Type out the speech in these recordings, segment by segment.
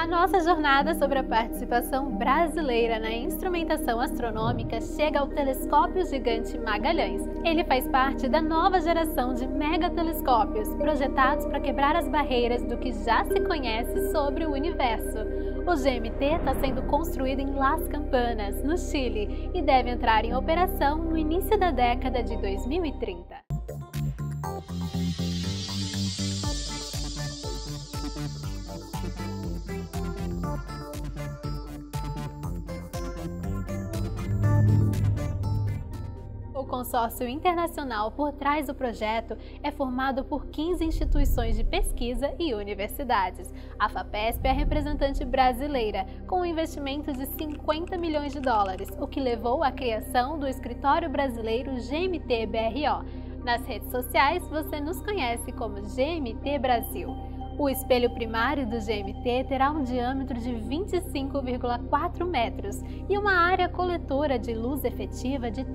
A nossa jornada sobre a participação brasileira na instrumentação astronômica chega ao telescópio gigante Magalhães. Ele faz parte da nova geração de megatelescópios, projetados para quebrar as barreiras do que já se conhece sobre o universo. O GMT está sendo construído em Las Campanas, no Chile, e deve entrar em operação no início da década de 2030. O consórcio internacional por trás do projeto é formado por 15 instituições de pesquisa e universidades. A FAPESP é a representante brasileira, com um investimento de 50 milhões de dólares, o que levou à criação do escritório brasileiro GMT-BRO. Nas redes sociais, você nos conhece como GMT Brasil. O espelho primário do GMT terá um diâmetro de 25,4 metros e uma área coletora de luz efetiva de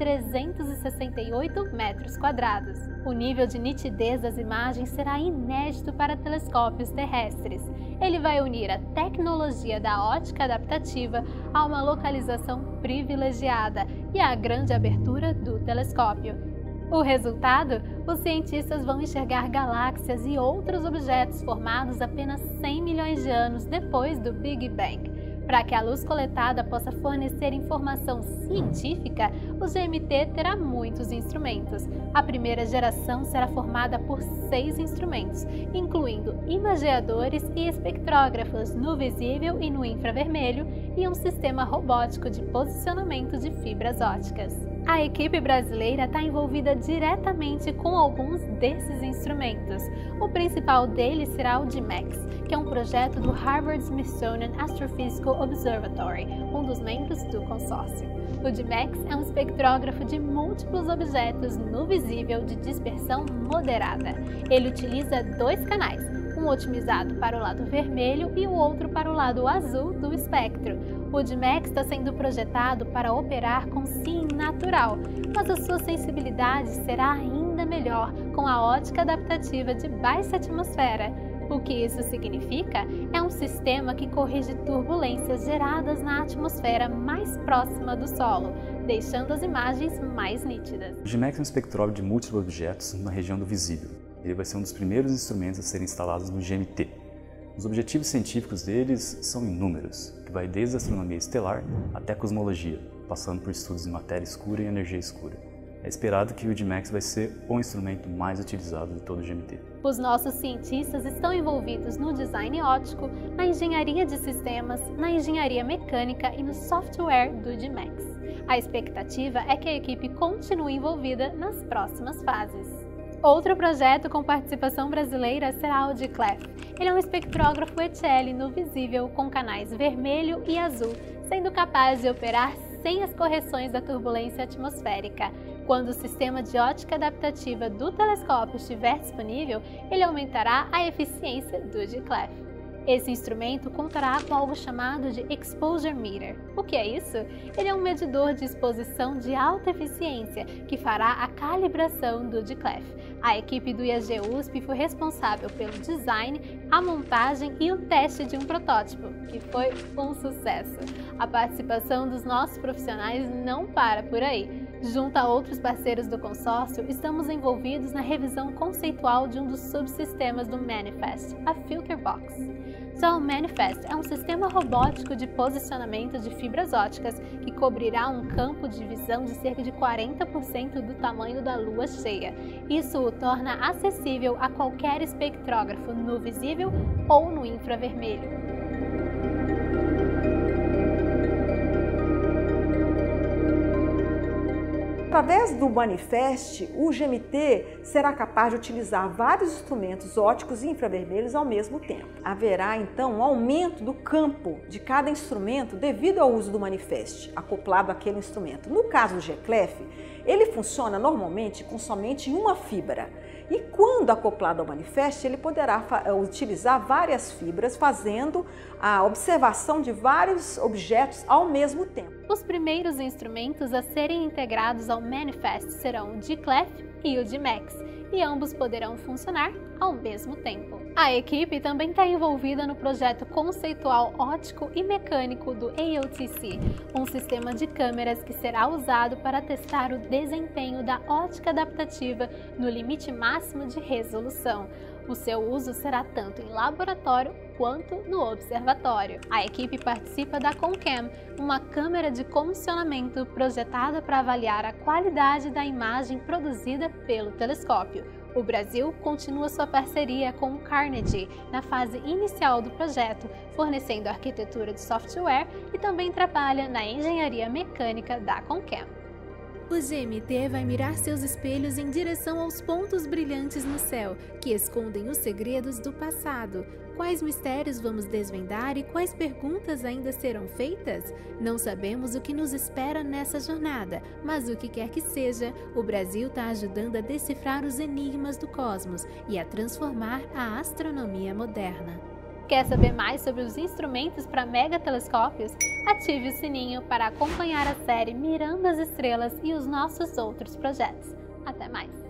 368 metros quadrados. O nível de nitidez das imagens será inédito para telescópios terrestres. Ele vai unir a tecnologia da ótica adaptativa a uma localização privilegiada e a grande abertura do telescópio. O resultado? Os cientistas vão enxergar galáxias e outros objetos formados apenas 100 milhões de anos depois do Big Bang. Para que a luz coletada possa fornecer informação científica, o GMT terá muitos instrumentos. A primeira geração será formada por 6 instrumentos, incluindo imageadores e espectrógrafos no visível e no infravermelho e um sistema robótico de posicionamento de fibras ópticas. A equipe brasileira está envolvida diretamente com alguns desses instrumentos. O principal deles será o DMAX, que é um projeto do Harvard Smithsonian Astrophysical Observatory, um dos membros do consórcio. O DMAX é um espectrógrafo de múltiplos objetos no visível de dispersão moderada. Ele utiliza 2 canais, um otimizado para o lado vermelho e o outro para o lado azul do espectro. O DMAX está sendo projetado para operar com SIM natural, mas a sua sensibilidade será ainda melhor com a ótica adaptativa de baixa atmosfera. O que isso significa? É um sistema que corrige turbulências geradas na atmosfera mais próxima do solo, deixando as imagens mais nítidas. O DMAX é um espectrógrafo de múltiplos objetos na região do visível. Ele vai ser um dos primeiros instrumentos a serem instalados no GMT. Os objetivos científicos deles são inúmeros, que vai desde a astronomia estelar até a cosmologia, passando por estudos de matéria escura e energia escura. É esperado que o DMAX vai ser o instrumento mais utilizado de todo o GMT. Os nossos cientistas estão envolvidos no design óptico, na engenharia de sistemas, na engenharia mecânica e no software do DMAX. A expectativa é que a equipe continue envolvida nas próximas fases. Outro projeto com participação brasileira será o de CLEF. Ele é um espectrógrafo ETL no visível com canais vermelho e azul, sendo capaz de operar sem as correções da turbulência atmosférica. Quando o sistema de ótica adaptativa do telescópio estiver disponível, ele aumentará a eficiência do de CLEF. Esse instrumento contará com algo chamado de Exposure Meter. O que é isso? Ele é um medidor de exposição de alta eficiência que fará a calibração do DCLEF. A equipe do IAG USP foi responsável pelo design, a montagem e o teste de um protótipo, que foi um sucesso. A participação dos nossos profissionais não para por aí. Junto a outros parceiros do consórcio, estamos envolvidos na revisão conceitual de um dos subsistemas do Manifest, a Filter Box. O Manifest é um sistema robótico de posicionamento de fibras ópticas que cobrirá um campo de visão de cerca de 40% do tamanho da lua cheia. Isso o torna acessível a qualquer espectrógrafo no visível ou no infravermelho. Através do Manifest, o GMT será capaz de utilizar vários instrumentos ópticos e infravermelhos ao mesmo tempo. Haverá, então, um aumento do campo de cada instrumento devido ao uso do Manifest, acoplado àquele instrumento. No caso do GCLEF, ele funciona normalmente com somente uma fibra. E quando acoplado ao Manifest, ele poderá utilizar várias fibras, fazendo a observação de vários objetos ao mesmo tempo. Os primeiros instrumentos a serem integrados ao Manifest serão o DCLEF e o DMAX. e ambos poderão funcionar ao mesmo tempo. A equipe também está envolvida no projeto conceitual óptico e mecânico do AOTC, um sistema de câmeras que será usado para testar o desempenho da ótica adaptativa no limite máximo de resolução. O seu uso será tanto em laboratório quanto no observatório. A equipe participa da CONCAM, uma câmera de comissionamento projetada para avaliar a qualidade da imagem produzida pelo telescópio. O Brasil continua sua parceria com o Carnegie na fase inicial do projeto, fornecendo arquitetura de software e também trabalha na engenharia mecânica da CONCAM. O GMT vai mirar seus espelhos em direção aos pontos brilhantes no céu, que escondem os segredos do passado. Quais mistérios vamos desvendar e quais perguntas ainda serão feitas? Não sabemos o que nos espera nessa jornada, mas o que quer que seja, o Brasil está ajudando a decifrar os enigmas do cosmos e a transformar a astronomia moderna. Quer saber mais sobre os instrumentos para megatelescópios? Ative o sininho para acompanhar a série Mirando as Estrelas e os nossos outros projetos. Até mais!